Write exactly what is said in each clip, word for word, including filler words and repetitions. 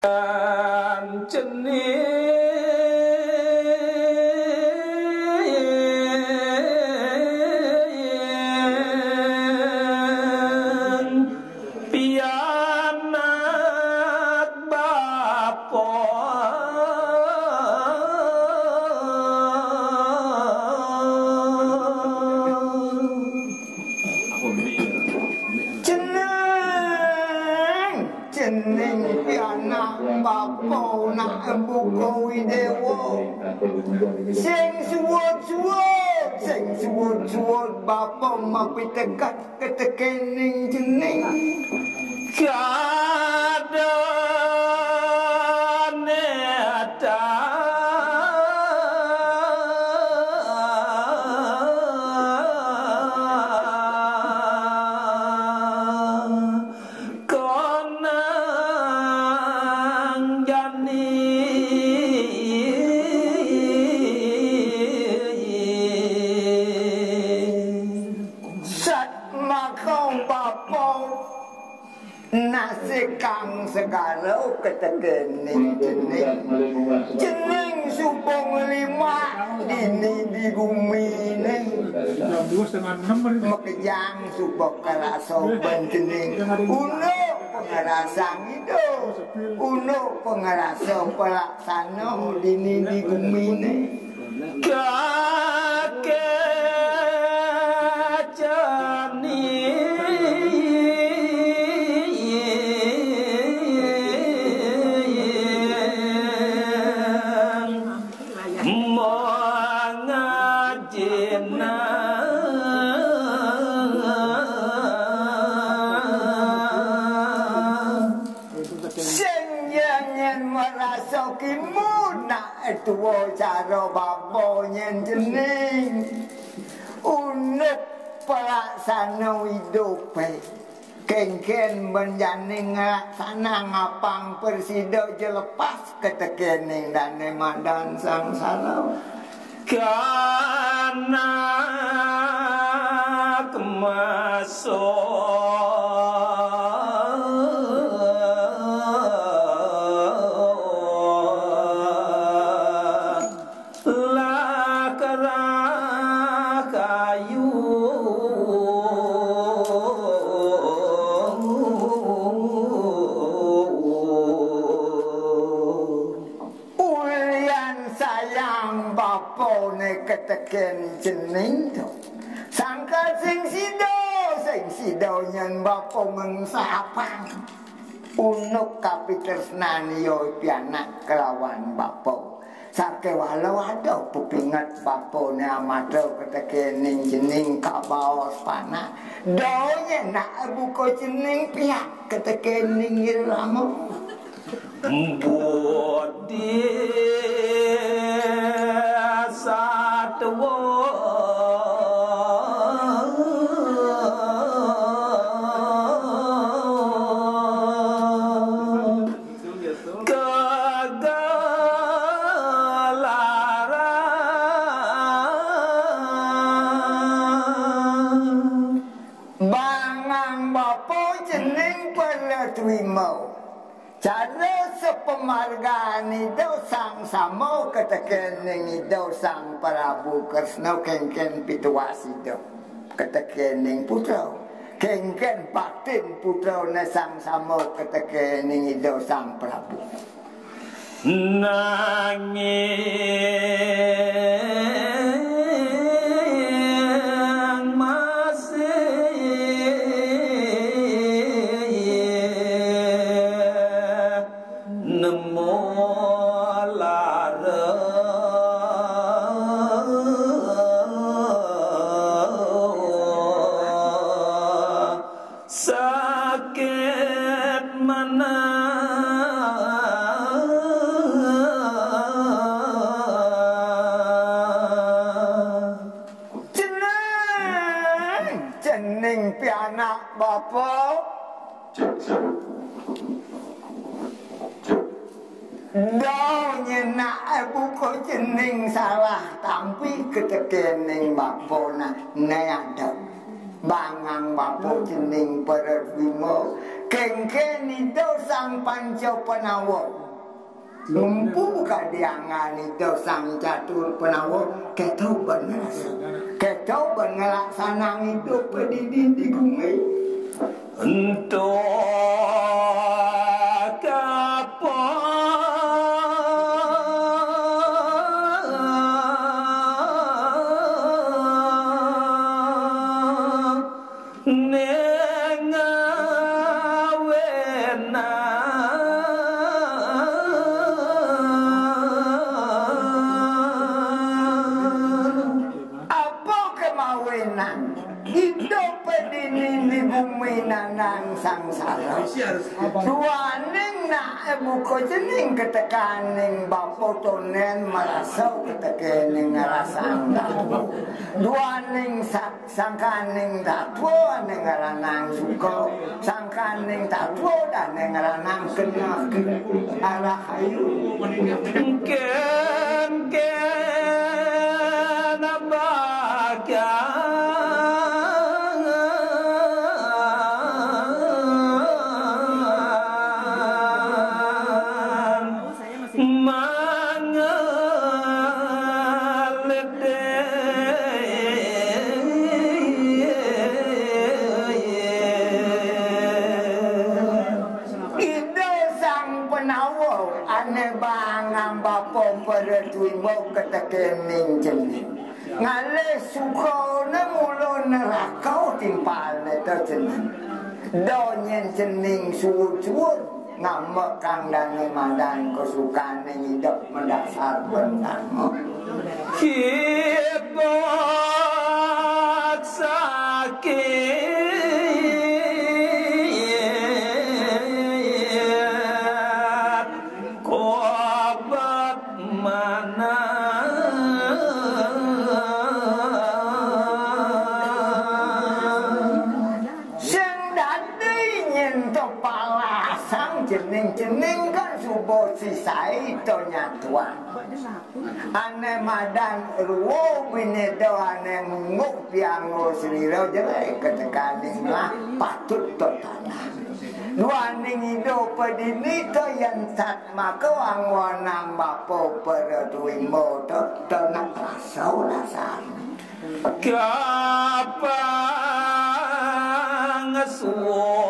Bapa mapi tekat ketekening jening kadane ada konang jani nasi kang segala ketekening jening jening subong lima dini di bumi ini mekejang subong keraso benjening uno pengerasang itu uno pengerasa pelaksana dini di bumi ini kakek jani tuwa cara bapa nyen jening unuk pelaksana hidupe kengken menjaning ngelaksana ngapang persido jelepas ketekening dan nemadan sangsara karena kemasuk keteken jening to sangka sing sido sing sido nyen bapa mengsapang unuk kapitresnani yo pianak kelawan bapa sake walau ada pepingat bapa ne amado ketekening jening kabaos pana donya nak buka jening pihak ketekening iramo bodi satwa bangang bapa jeneng pelatwimo cara sepemargaan itu sang samo ketekening itu sang Prabu Kresna kengken pituas itu ketekening putra kengken batin putra ne sang samo ketekening itu sang Prabu nanging masih sakit mana jeneng jeneng pianak bapa donya nak buka jeneng salah tapi ketekening bapa nak ne ada bangang bapo jening perwimo kengken itu sang panco penawa lumpuh kadiangan itu sang catur penawa ketau beneras ketau bengelaksanang hidup pedidi di bumi untuk nanang sangsara dua ning nak buko jening ketekan ning bapo tonen marasau keteken ning ngarasang datu dua ning sangkan ning datu ning ngaranang suko sangkan ning datu dan ning ngaranang kena arah hayu ken ken abaka Tuimau ketekening jening ngale suko na mulo nerakau timpal neto jening donyen jening suwur-suwur ngamek kang dange madan kesukaan hidup mendasar benarmo kibat sakit jening kan subuh sisai to nyatuan ane madan ruwo binedo ane nguk piango siriro jelai ketekaning lah patut to tanah dua ning ido pedini to yang sat maka angwanang bapo perduimo to to nak rasau rasa kapang suwo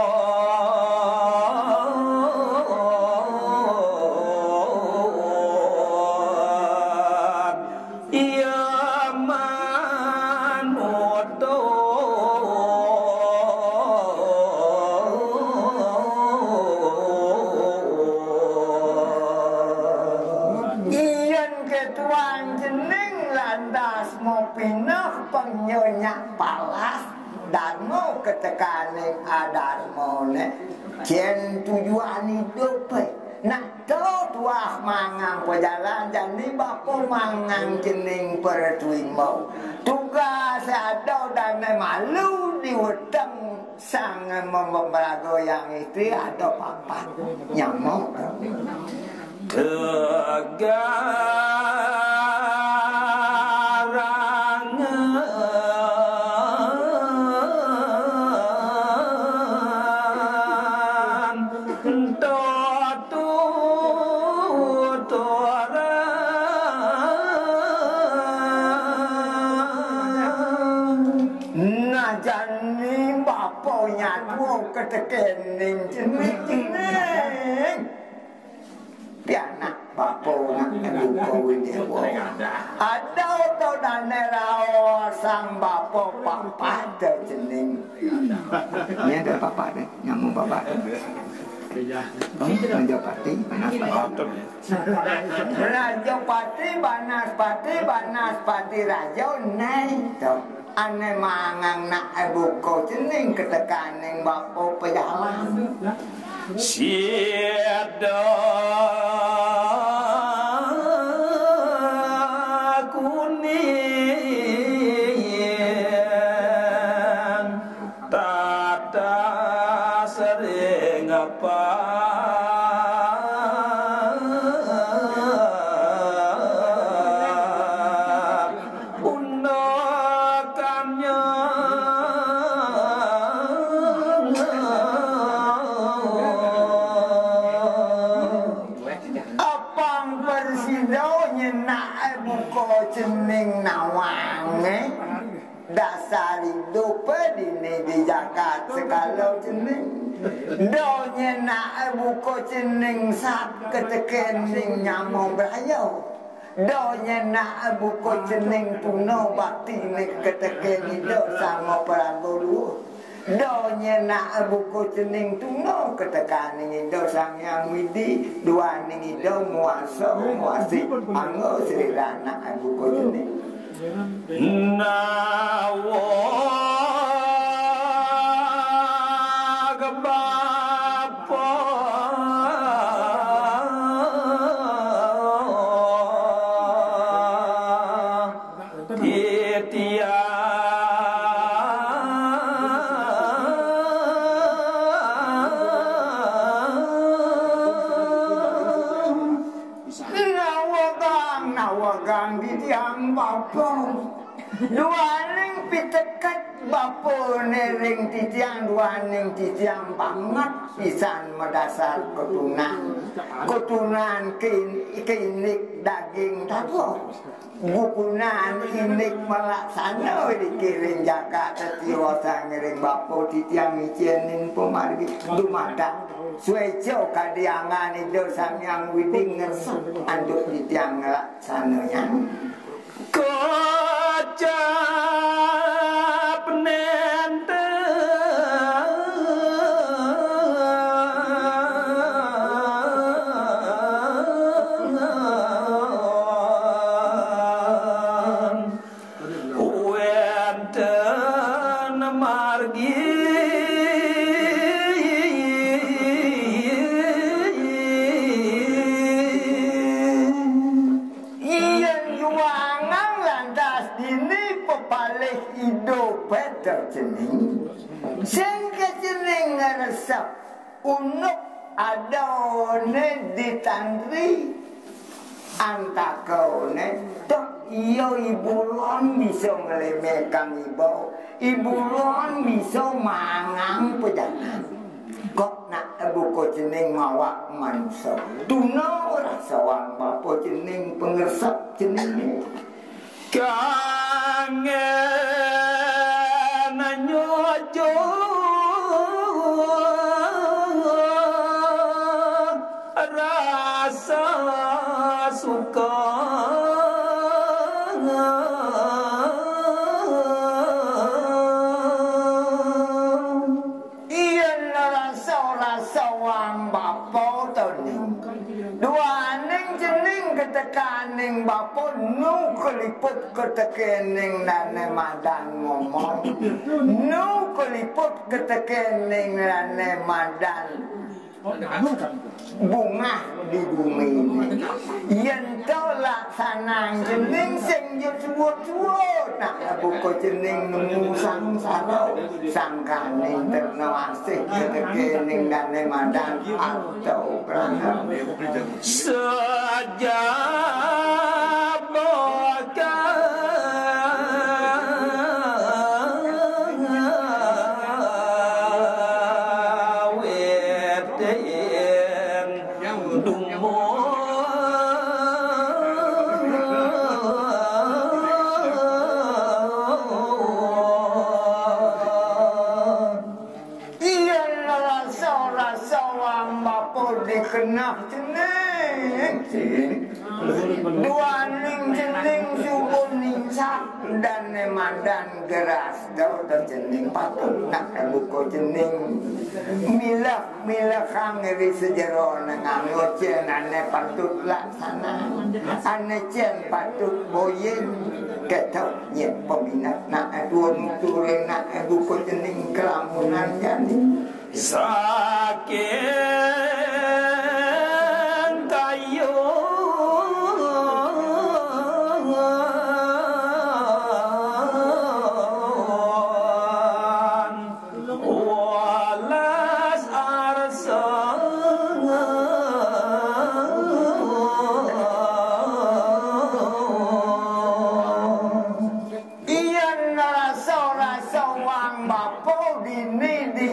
palas darmo ketekaning adarmo ne jen tujuan hidup nak tahu tuah mangang pejalan jadi bapo mangang jening pertuimo tugas ada dan malu diweteng sang memberago yang istri atau papa nyamuk tegar ketekening jening pianak bapo buko windewo ada to danero sang bapo papa de jening ni ada papa de nyamu papa Raja Pati Raja Pati Banas Pati Banas Pati Raja nai to ane mangang nak buko jening ketekaning bapo pejalan siada kuning tata sering apa undakannya jeneng nawange dasar hidup dini di Jakarta segala jeneng donya nak buku jeneng sak ketekening nyamong berayo donya nak buku jeneng puno bakti ni ketekeni do sama perangolu donya nak buku jeneng tuno ketekani do sang yang widi dua ning do muaso muasi anggo Sri Rana buku jeneng nawa gebapa titia nawagang nawagang di tiang bapa dua ning pitekat bapa nering titiang dua ning titiang banget pisan medasar ketunan ketunan kinik daging tato bukunan inik melaksana dikiring Jakarta tiwasa ngiring bapa titiang micienin pemargi dumada suejo kadiangan itu samyang widing ngersap anduk titiang laksananya kocap nente wenten margi hidup pada jening sing kejening resep unuk adone ditandri antakone tok iyo ibu lon bisa ngelemekang ibu ibu lon bisa mangang pejangan kok nak buku jening mawak manso tuna rasa wang bapa jening pengersep jening kangen nyojo rasa suka iyan rasa-rasa wang bapa toning dua ning jening ketekaning bapa nu keliput ketekening nane madan ngomong nu keliput ketekening nane madan bunga di bumi ini yen to laksanang jening sing yo suwut-suwut nak buku jening nemu sangsara sangkaning terna asih ketekening nane madan atau prana saja kenah jening dua ning jening subun ningsak dan nemadan geras dau dan jening patut nak buku jening milah milah kang ri sejero nang ngocen ane patut laksana ane cen patut boyen ketok nyet peminat nak duon turun nak buku jening kelamunan jadi sakit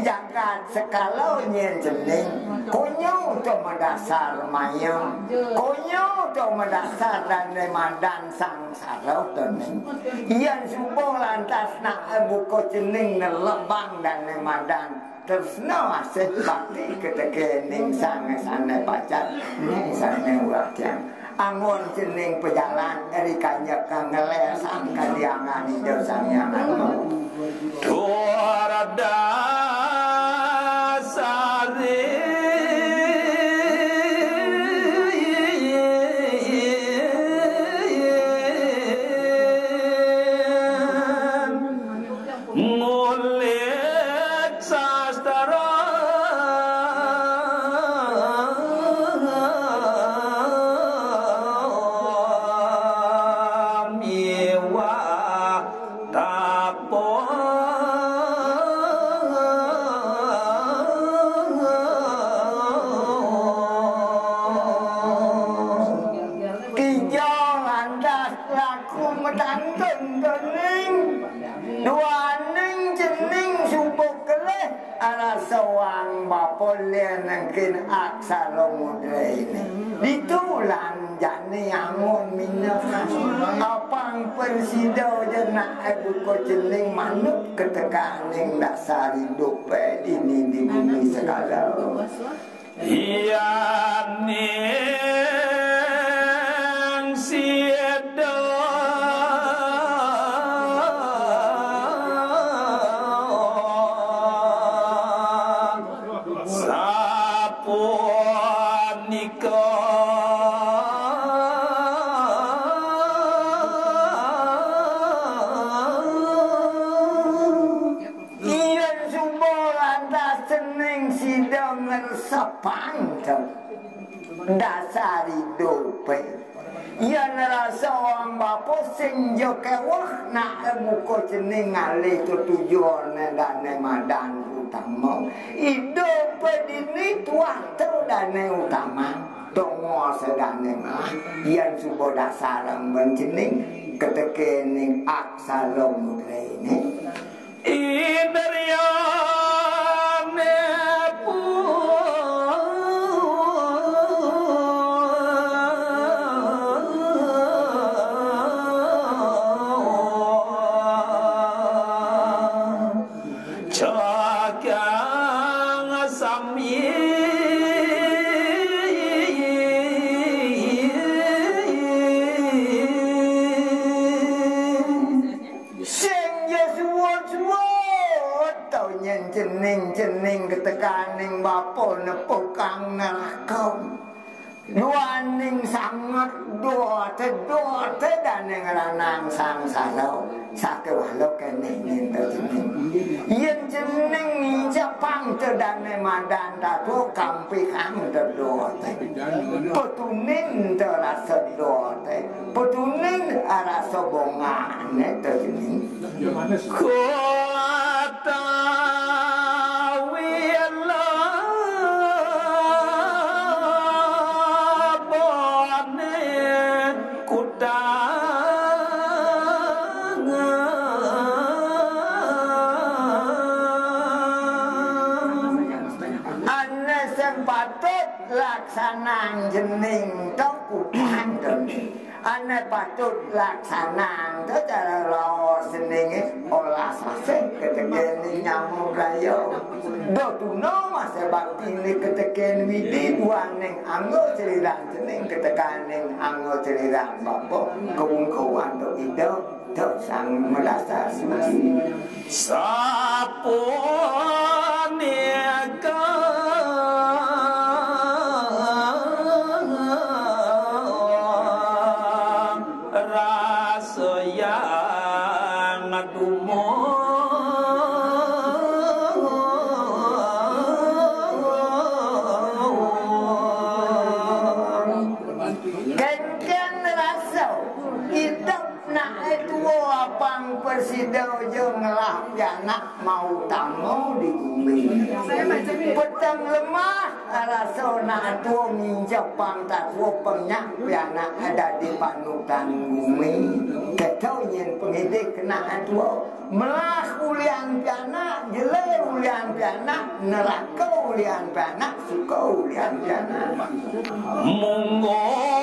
jagat sekalau nyen jening konyo to madasar mayang konyo to madasar dan madan sangsara tening iyan subuh lantas nak buka jening lebang dan madan tersna aset bakti ketekening sang sana pacar ning sana wakyang angon jening pejalan eri kanjak kang ngelesang kadiangan hijau sangyangan Tuarada sari ngulik sastara sawang bapolian nangkin aksara mudra ini ditulan jani angon minyak apang persido jenak ibu ko jening manuk ketekaning dasar hidup ini di bumi segala iya ning siedo dasar hidup ia nerasa orang bapa senjo kewah nak buka jening alih tu tujuan dan madan utama hidup ini tuah tu dan utama tongo sedane mah ia subuh dasar menjening ketekening aksara mudra ini Indriya jening ketekaning bapa nepukang nerakau duaning sangat doa tedoa tedaning ranang sangsara sake walau kene nyinta jening yen jening japang tedane madan datu kampi kang tedoa te petunin terasa doa te petunin arasa bongane te jening kota laksanang jening tokutan jening ane patut laksanang to cara lo seninge olah sase ketekeni nyamuk rayo do tuno masa bakti ni ketekeni widi buaning anggo ceriran jening ketekaning anggo ceriran bapo kewung-kewang to ido to sang merasa suci saponiaka sido jeung lah pianak mau tamu di bumi. Petang lemah rasona tua nginjak pangkat tua penyak pianak ada di panutan bumi. Ketau yen pengidik kena tua melah ulian pianak jele ulian pianak neraka ulian pianak suka ulian pianak. Monggo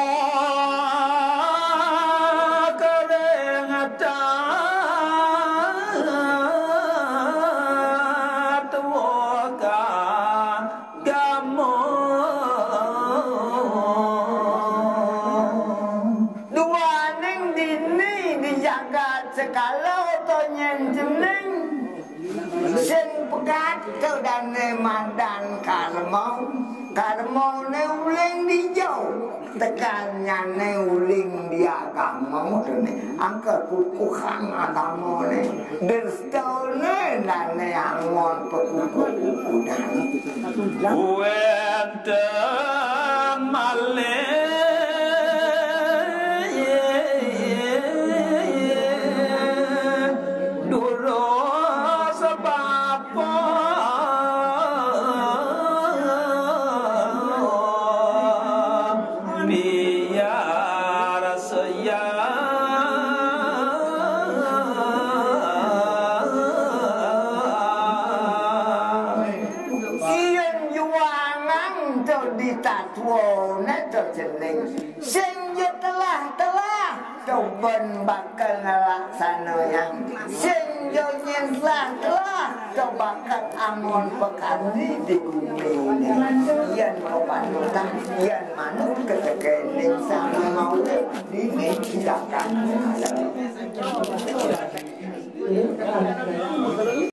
kalau to nyen jeneng sen pegat ke dan madan karmau karmau ne uling di jauh tekannya ne uling dia agama ne angka kuku hang agama ne derstau ne dan ne angon pekuku kudan wente male coban bakal laksana yang senjonya telah telah cobakan amon pekali di bumi yan kepanutan yan manut ketekening sama mau ini tidak akan